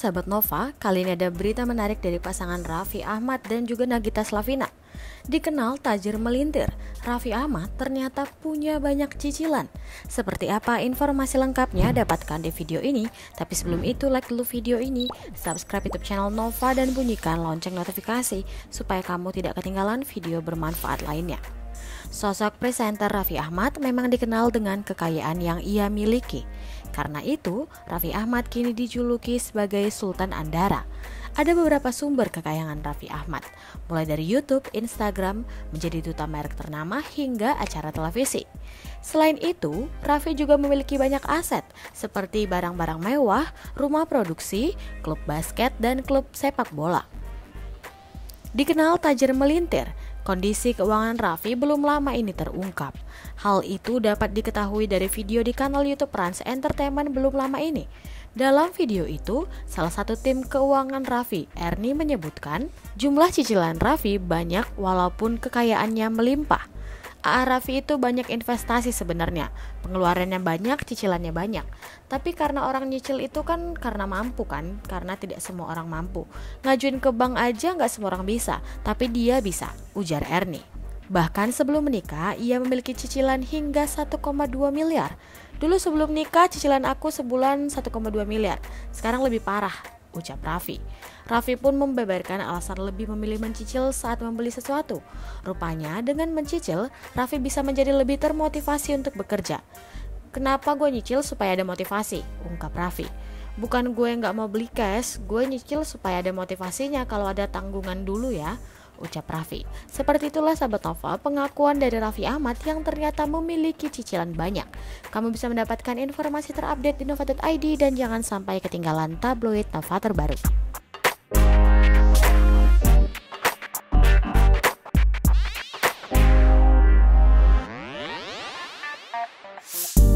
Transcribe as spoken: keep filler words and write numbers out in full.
sahabat Nova, kali ini ada berita menarik dari pasangan Raffi Ahmad dan juga Nagita Slavina. Dikenal tajir melintir, Raffi Ahmad ternyata punya banyak cicilan. Seperti apa informasi lengkapnya dapatkan di video ini. Tapi sebelum itu like dulu video ini, subscribe YouTube channel Nova dan bunyikan lonceng notifikasi supaya kamu tidak ketinggalan video bermanfaat lainnya. Sosok presenter Raffi Ahmad memang dikenal dengan kekayaan yang ia miliki. Karena itu, Raffi Ahmad kini dijuluki sebagai Sultan Andara. Ada beberapa sumber kekayaan Raffi Ahmad, mulai dari YouTube, Instagram, menjadi duta merek ternama hingga acara televisi. Selain itu, Raffi juga memiliki banyak aset seperti barang-barang mewah, rumah produksi, klub basket, dan klub sepak bola. Dikenal tajir melintir, kondisi keuangan Raffi belum lama ini terungkap. Hal itu dapat diketahui dari video di kanal YouTube Rans Entertainment belum lama ini. Dalam video itu, salah satu tim keuangan Raffi, Ernie, menyebutkan jumlah cicilan Raffi banyak walaupun kekayaannya melimpah. A A Raffi itu banyak investasi sebenarnya, pengeluarannya banyak, cicilannya banyak. Tapi karena orang nyicil itu kan karena mampu kan, karena tidak semua orang mampu. Ngajuin ke bank aja nggak semua orang bisa, tapi dia bisa, ujar Ernie. Bahkan sebelum menikah, ia memiliki cicilan hingga satu koma dua miliar. Dulu sebelum nikah, cicilan aku sebulan satu koma dua miliar. Sekarang lebih parah, ucap Raffi. Raffi pun membeberkan alasan lebih memilih mencicil saat membeli sesuatu. Rupanya dengan mencicil, Raffi bisa menjadi lebih termotivasi untuk bekerja. Kenapa gue nyicil supaya ada motivasi, ungkap Raffi. Bukan gue gak mau beli cash, gue nyicil supaya ada motivasinya kalau ada tanggungan dulu ya, ucap Raffi. Seperti itulah sahabat Nova, pengakuan dari Raffi Ahmad yang ternyata memiliki cicilan banyak. Kamu bisa mendapatkan informasi terupdate di nova dot i d dan jangan sampai ketinggalan tabloid Nova terbaru.